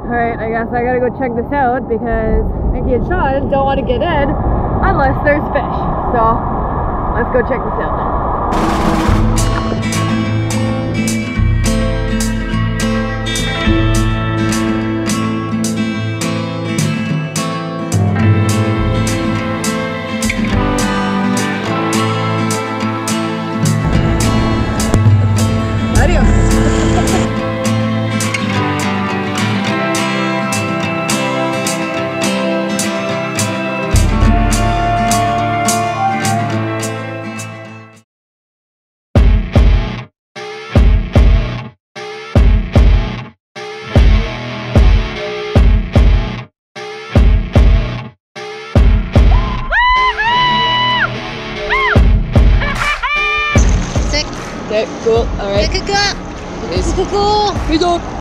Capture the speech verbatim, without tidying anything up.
Alright, I guess I gotta go check this out because Nikki and Sean don't want to get in unless there's fish. So let's go check this out. Okay, cool. All right. Cool. Peace. Cool. Peace out.